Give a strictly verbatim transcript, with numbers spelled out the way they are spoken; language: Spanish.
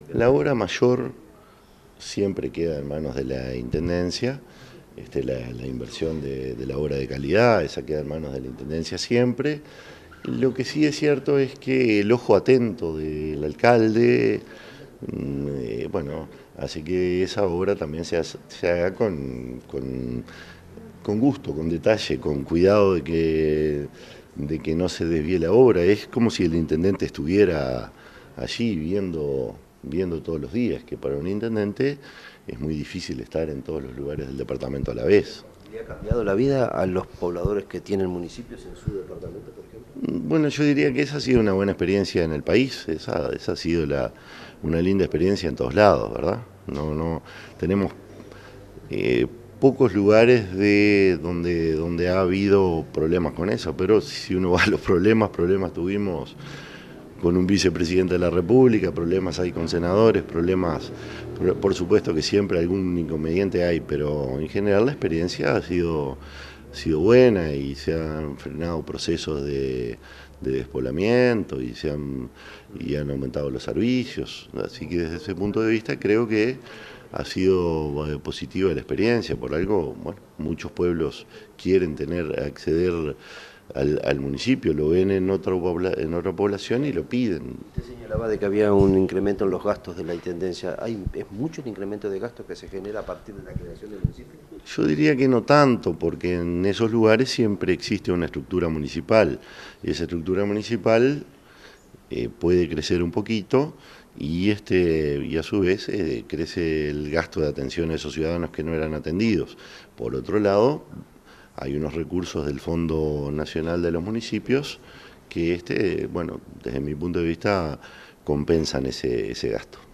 La obra mayor siempre queda en manos de la Intendencia, este, la, la inversión de, de la obra de calidad, esa queda en manos de la Intendencia siempre. Lo que sí es cierto es que el ojo atento del alcalde, mm, eh, bueno, hace que esa obra también se, hace, se haga con, con, con gusto, con detalle, con cuidado de que, de que no se desvíe la obra. Es como si el intendente estuviera allí viendo, viendo todos los días, que para un intendente es muy difícil estar en todos los lugares del departamento a la vez. ¿Le ha cambiado la vida a los pobladores que tienen municipios en su departamento, por ejemplo? Bueno, yo diría que esa ha sido una buena experiencia en el país, esa, esa ha sido la, una linda experiencia en todos lados, ¿verdad? No, no, tenemos eh, pocos lugares de donde, donde ha habido problemas con eso, pero si uno va a los problemas, problemas tuvimos con un vicepresidente de la República, problemas hay con senadores, problemas, por supuesto que siempre algún inconveniente hay, pero en general la experiencia ha sido, ha sido buena y se han frenado procesos de, de despoblamiento y se han, y han aumentado los servicios, así que desde ese punto de vista creo que ha sido positiva la experiencia, por algo, bueno, muchos pueblos quieren tener, acceder al, al municipio, lo ven en otra, en otra población y lo piden. Usted señalaba de que había un incremento en los gastos de la Intendencia. ¿Hay, ¿Es mucho el incremento de gastos que se genera a partir de la creación del municipio? Yo diría que no tanto, porque en esos lugares siempre existe una estructura municipal, y esa estructura municipal eh, puede crecer un poquito, y, este, y a su vez eh, crece el gasto de atención a esos ciudadanos que no eran atendidos. Por otro lado, hay unos recursos del Fondo Nacional de los Municipios que, este, bueno, desde mi punto de vista, compensan ese, ese gasto.